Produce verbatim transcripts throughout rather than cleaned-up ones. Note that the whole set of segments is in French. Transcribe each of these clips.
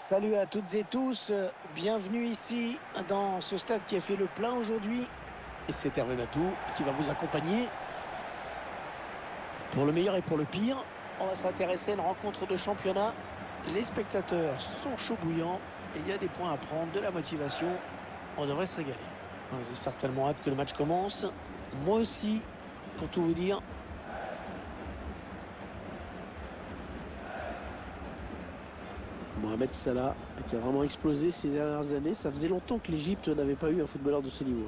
Salut à toutes et tous, euh, bienvenue ici dans ce stade qui a fait le plein aujourd'hui. Et c'est Hervé Matou qui va vous accompagner pour le meilleur et pour le pire. On va s'intéresser à une rencontre de championnat. Les spectateurs sont chauds bouillants et il y a des points à prendre, de la motivation. On devrait se régaler. Vous avez certainement hâte que le match commence. Moi aussi, pour tout vous dire. Mohamed Salah, qui a vraiment explosé ces dernières années. Ça faisait longtemps que l'Égypte n'avait pas eu un footballeur de ce niveau.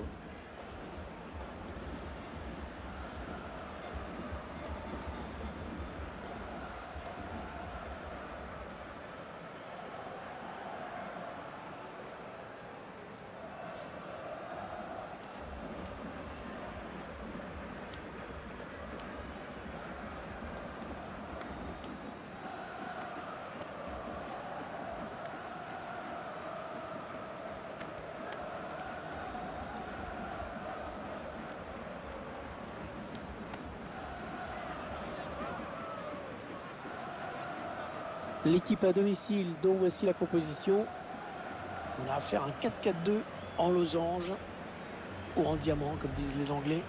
L'équipe à domicile, dont voici la composition. On a affaire à un quatre quatre deux en losange ou en diamant, comme disent les Anglais.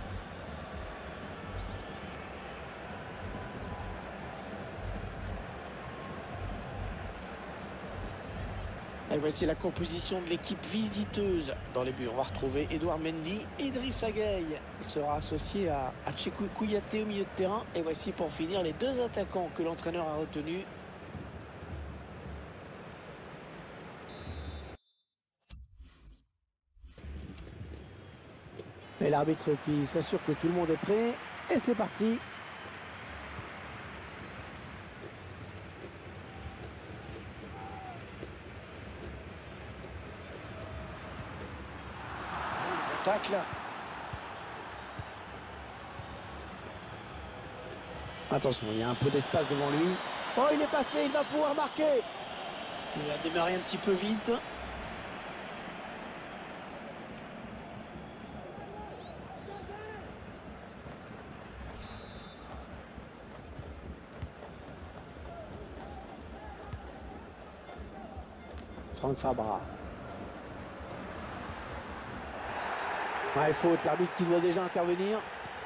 Et voici la composition de l'équipe visiteuse. Dans les buts, on va retrouver Edouard Mendy. Idrissa Gueye sera associé à, à Cheikhou Kouyaté au milieu de terrain. Et voici pour finir les deux attaquants que l'entraîneur a retenus. Et l'arbitre qui s'assure que tout le monde est prêt. Et c'est parti. Tacle. Attention, il y a un peu d'espace devant lui. Oh, il est passé, il va pouvoir marquer. Il a démarré un petit peu vite. Franck Fabra. Ouais, faute, l'arbitre qui doit déjà intervenir.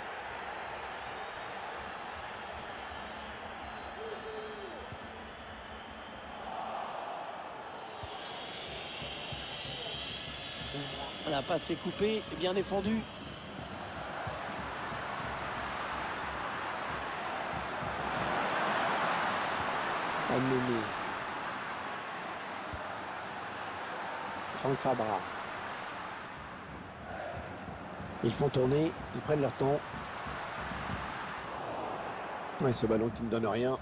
La passe est coupée et bien défendue. Amené. Franck Fabra. Ils font tourner, ils prennent leur temps. Ouais, ce ballon qui ne donne rien.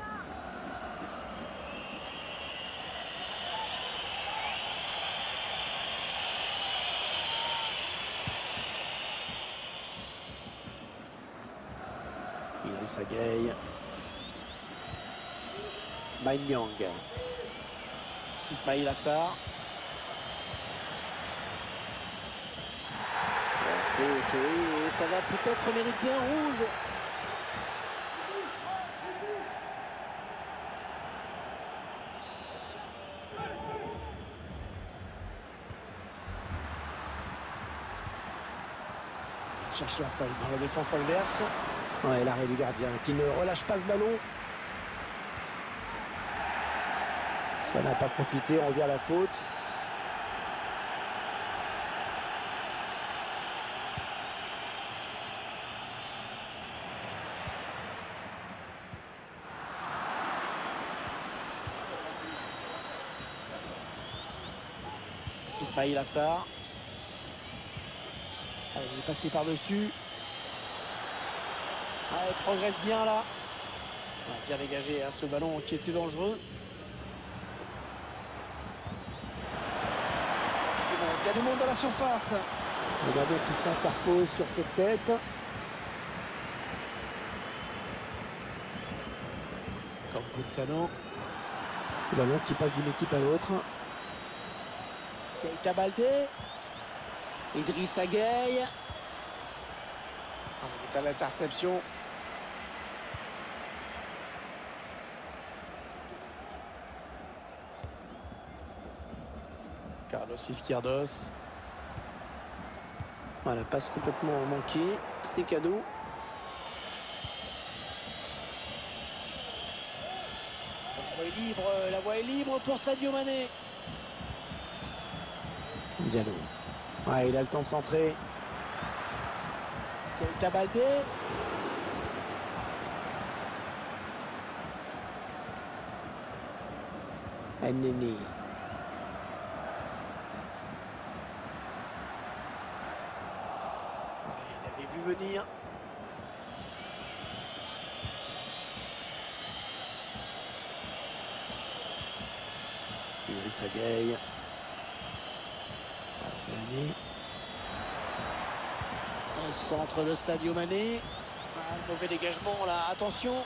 Idrissa Gueye. Maïnyang. Ismaïl Assar. Faute, oui, et ça va peut-être mériter un rouge. On cherche la faille dans la défense adverse. Ouais, l'arrêt du gardien qui ne relâche pas ce ballon. Ça n'a pas profité, on revient à la faute. Ismaïl Assar. Allez, il est passé par-dessus. Ah, il progresse bien là. Ouais, bien dégagé hein, ce ballon qui était dangereux. Il y a du monde dans la surface. Le gardien qui s'interpose sur cette tête. Comme Poutsano. Le ballon qui passe d'une équipe à l'autre. Keita Baldé. Idrissa Gueye. On est à l'interception. Voici Skirdos. Voilà, passe complètement manquée. C'est cadeau. La voie est libre, la voie est libre pour Sadio Mané. Diallo. Ouais, il a le temps de centrer. Keita Baldé. Neni. Il avait vu venir. Idrissa Gueye. Mané. Un centre de Sadio Mané. Ah, le mauvais dégagement là, attention.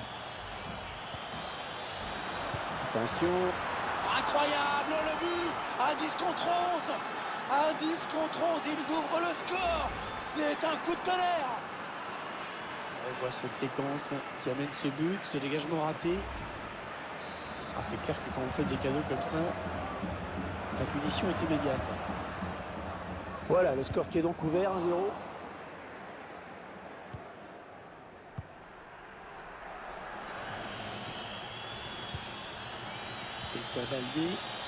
Attention. Incroyable le but. À dix contre onze. À dix contre onze, ils ouvrent le score. C'est un coup de tonnerre. On voit cette séquence qui amène ce but, ce dégagement raté. Ah, c'est clair que quand on fait des cadeaux comme ça, la punition est immédiate. Voilà, le score qui est donc ouvert, un zéro. Keita Baldé.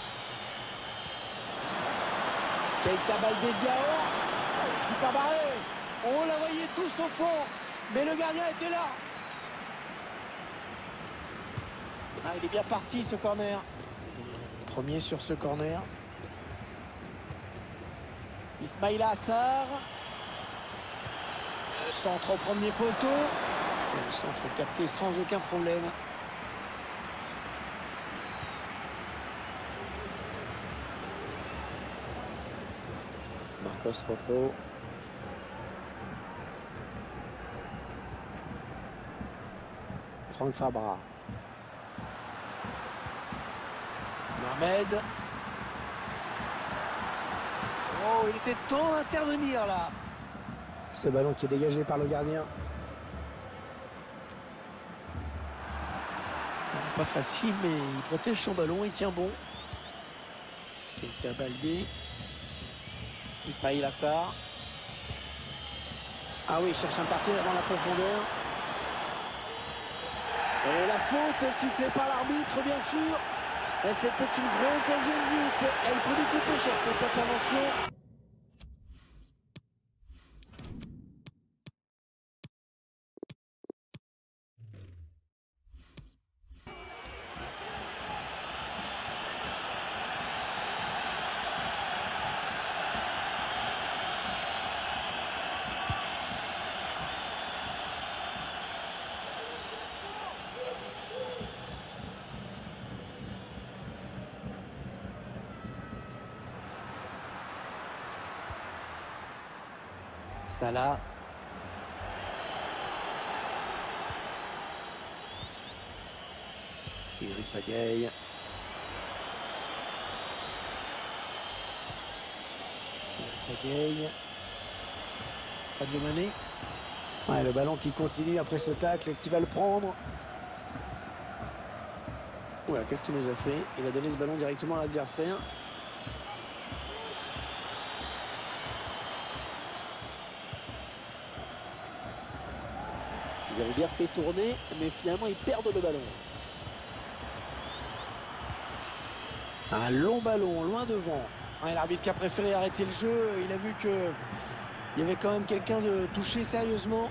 Keita Baldé Diao. Oh, super barré. On la voyait tous au fond, mais le gardien était là. Ah, il est bien parti ce corner. Premier sur ce corner. Ismaïla Assar. Le centre au premier poteau. Le centre capté sans aucun problème. Marcos Rojo. Franck Fabra. Mohamed. Oh, il était temps d'intervenir là. Ce ballon qui est dégagé par le gardien. Pas facile, mais il protège son ballon, il tient bon. Keita Baldé. Ismaïla Assar. Ah oui, il cherche un partenaire dans la profondeur. Et la faute sifflée par l'arbitre, bien sûr. Et c'était une vraie occasion de but. Elle peut lui coûter cher cette intervention. Salah. Idrissa Gueye. Idrissa Gueye. Sadio Mané. Ouais, le ballon qui continue après ce tacle, qui va le prendre. Voilà, qu'est-ce qu'il nous a fait? Il a donné ce ballon directement à l'adversaire. Ils avaient bien fait tourner, mais finalement ils perdent le ballon. Un long ballon, loin devant. Ouais, l'arbitre qui a préféré arrêter le jeu, il a vu que il y avait quand même quelqu'un de touché sérieusement.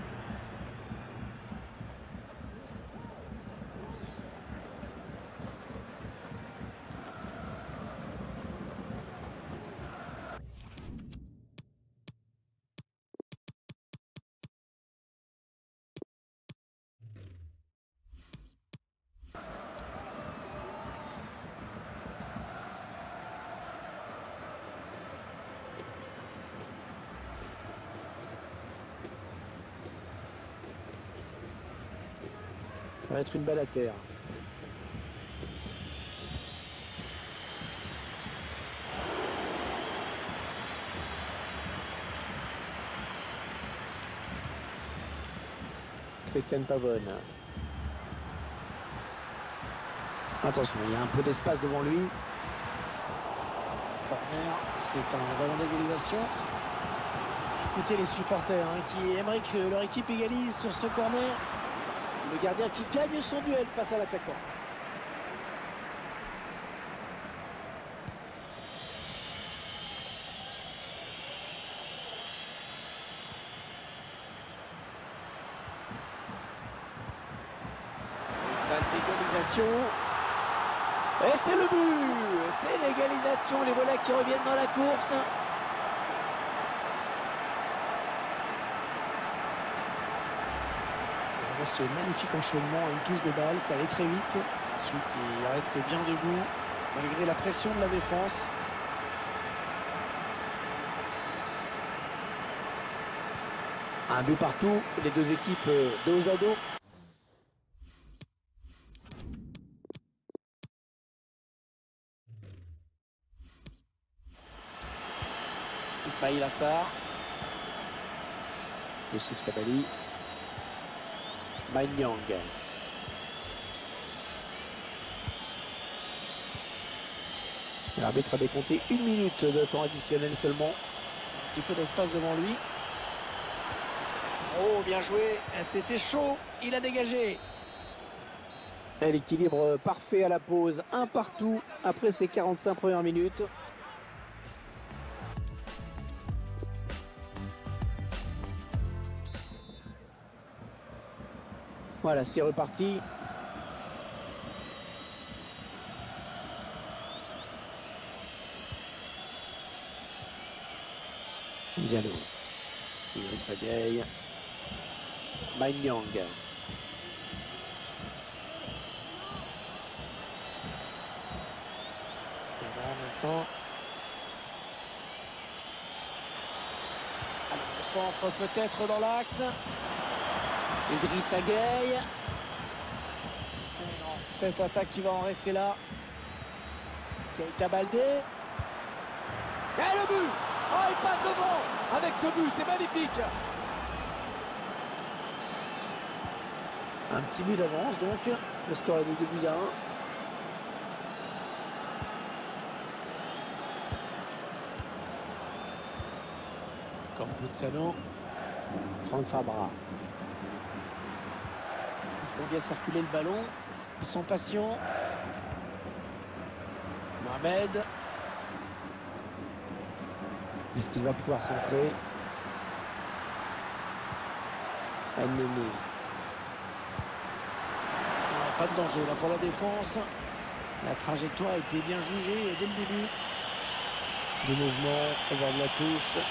Ça va être une balle à terre. Christian Pavone. Attention, il y a un peu d'espace devant lui. Corner, c'est un ballon d'égalisation. Écoutez les supporters hein, qui aimeraient que leur équipe égalise sur ce corner. Le gardien qui gagne son duel face à l'attaquant. Une balle d'égalisation. Et c'est le but. C'est l'égalisation. Les voilà qui reviennent dans la course. Ce magnifique enchaînement, une touche de balle, ça allait très vite. Ensuite, il reste bien debout, malgré la pression de la défense. Un but partout, les deux équipes dos à dos. Ismail Assar. Youssouf Sabaly. Maignan. L'arbitre a décompté une minute de temps additionnel seulement. Un petit peu d'espace devant lui. Oh, bien joué. C'était chaud. Il a dégagé. Et l'équilibre parfait à la pause. Un partout après ces quarante-cinq premières minutes. Voilà, c'est reparti. Diallo. Idrissa Gueye. Maignan. Gana maintenant. Alors, le centre peut-être dans l'axe. Idrissa Gueye. Non, cette attaque qui va en rester là. Keita Baldé. Et le but! Oh, il passe devant avec ce but, c'est magnifique. Un petit but d'avance donc. Le score est de deux buts à un. Campuzano. Franck Fabra. Il faut bien circuler le ballon. Ils sont patients. Mohamed. Est-ce qu'il va pouvoir centrer? Ennemi. Pas de danger là pour la défense. La trajectoire a été bien jugée dès le début. Des mouvements au bord de la touche.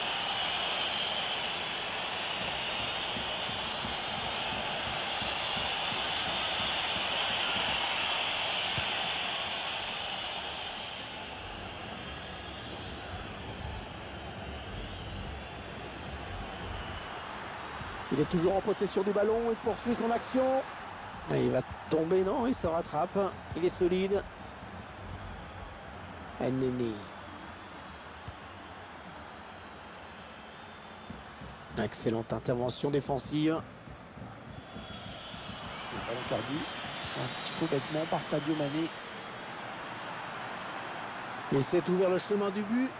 Il est toujours en possession du ballon, il poursuit son action. Et il va tomber, non, il se rattrape. Il est solide. Ennemi. Excellente intervention défensive. Le ballon perdu. Un petit peu bêtement par Sadio Mané. Il s'est ouvert le chemin du but.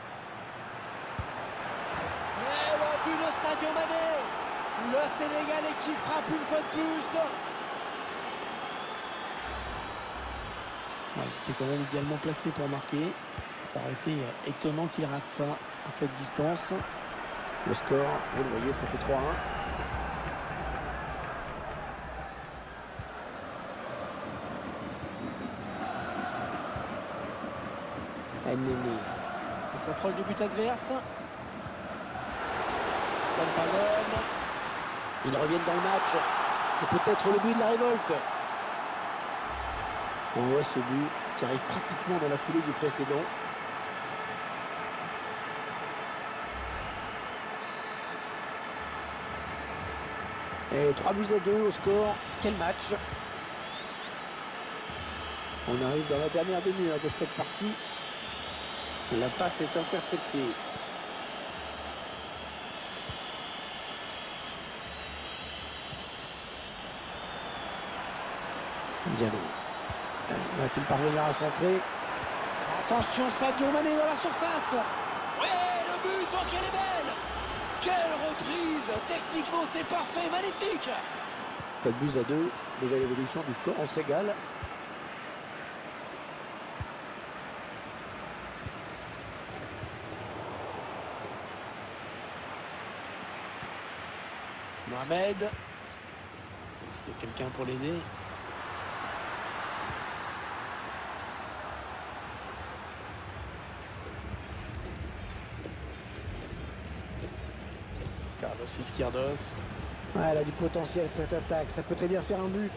Et le but de Sadio Mané. Le Sénégalais qui frappe une fois de plus. Ouais, il était quand même idéalement placé pour marquer. Ça aurait été étonnant qu'il rate ça à cette distance. Le score, vous le voyez, ça fait trois un. Ennemi. On s'approche du but adverse. Sampaoli. Ils reviennent dans le match. C'est peut-être le but de la révolte. On voit ce but qui arrive pratiquement dans la foulée du précédent. Et trois buts à deux au score. Quel match! On arrive dans la dernière demi-heure de cette partie. La passe est interceptée. Diallo. Va-t-il parvenir à centrer? Attention, Sadio Mané dans la surface. Ouais, le but, oh qu'elle est belle. Quelle reprise. Techniquement, c'est parfait, magnifique. quatre buts à deux, nouvelle évolution du score, on se régale. Mohamed. Est-ce qu'il y a quelqu'un pour l'aider? Carlos Izquierdos. Ouais, elle a du potentiel cette attaque, ça peut très bien faire un but.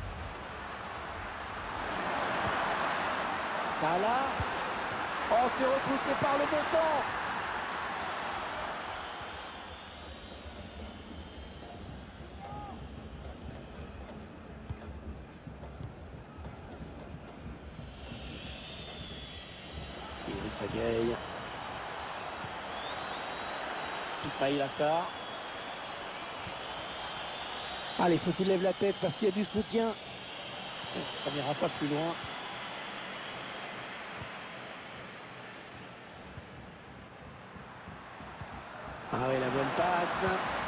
Salah. Oh, c'est repoussé par le bon temps. Idrissa Gueye. Ismaïla Sarr. Allez, il faut qu'il lève la tête parce qu'il y a du soutien. Ça n'ira pas plus loin. Ah oui, la bonne passe.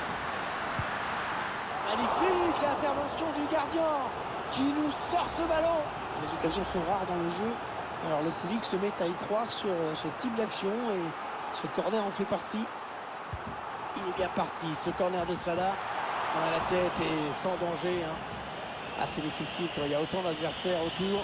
Magnifique l'intervention du gardien qui nous sort ce ballon. Les occasions sont rares dans le jeu. Alors le public se met à y croire sur ce type d'action et ce corner en fait partie. Il est bien parti, ce corner de Salah. La tête est sans danger. Hein. Assez difficile quand il y a autant d'adversaires autour.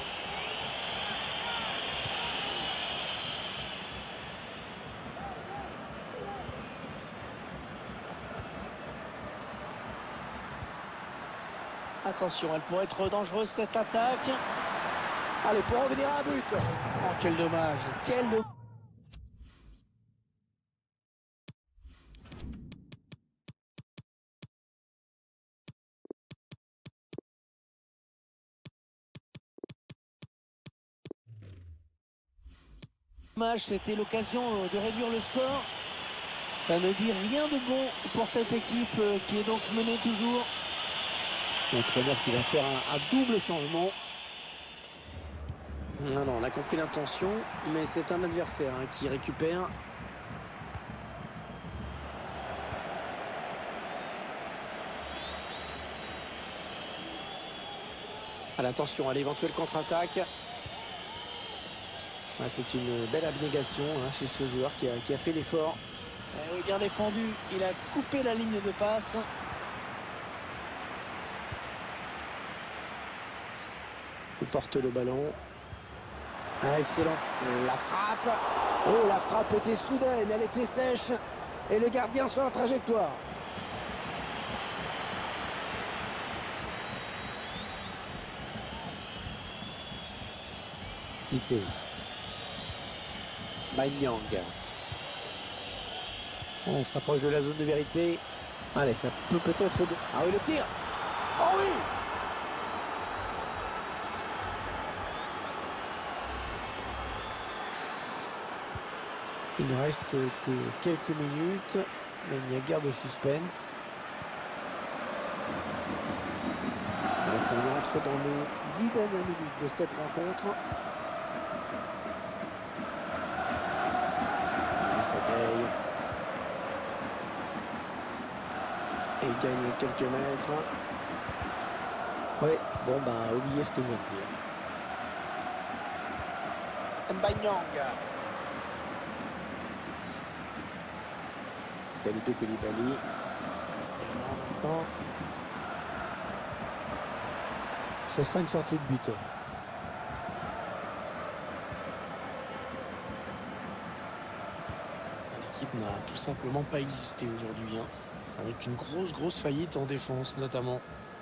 Attention, elle pourrait être dangereuse cette attaque. Allez, pour revenir à un but. Oh, quel dommage. Quel dommage. C'était l'occasion de réduire le score. Ça ne dit rien de bon pour cette équipe qui est donc menée toujours. L'entraîneur qui va faire un, un double changement. Non, non, on a compris l'intention, mais c'est un adversaire hein, qui récupère. Attention à l'éventuelle contre-attaque. Ah, c'est une belle abnégation hein, chez ce joueur qui a, qui a fait l'effort. Eh oui, bien défendu, il a coupé la ligne de passe. Il porte le ballon. Ah, excellent. La frappe. Oh, la frappe était soudaine, elle était sèche. Et le gardien sur la trajectoire. Cissé. Maignan. On s'approche de la zone de vérité. Allez, ça peut peut-être... Ah oui, le tir. Oh oui. Il ne reste que quelques minutes, mais il n'y a guère de suspense. Donc on entre dans les dix dernières minutes de cette rencontre. Et il gagne quelques mètres. Ouais, bon bah oubliez ce que je viens de dire. Maignan. Kalidou Koulibaly. Et là maintenant, ce sera une sortie de but. L'équipe n'a tout simplement pas existé aujourd'hui, hein, avec une grosse grosse faillite en défense notamment.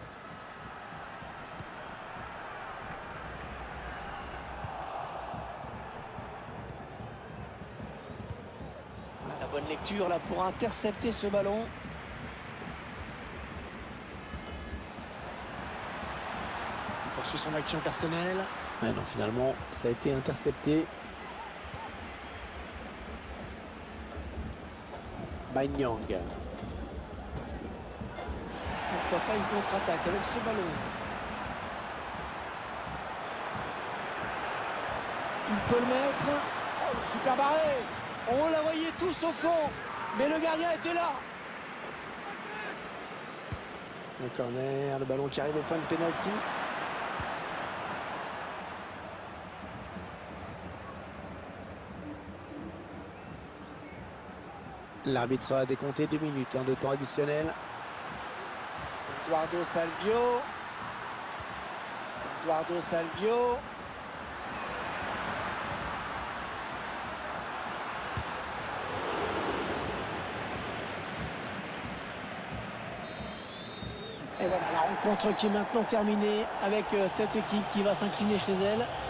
La bonne lecture là pour intercepter ce ballon. Il poursuit son action personnelle. Ah non, finalement, ça a été intercepté. Maignan. Pourquoi pas une contre-attaque avec ce ballon? Il peut le mettre. Oh, super barré. On la voyait tous au fond. Mais le gardien était là. Le corner, le ballon qui arrive au point de pénalty. L'arbitre a décompté deux minutes hein, de temps additionnel. Eduardo Salvio. Eduardo Salvio. Et voilà la rencontre qui est maintenant terminée avec euh, cette équipe qui va s'incliner chez elle.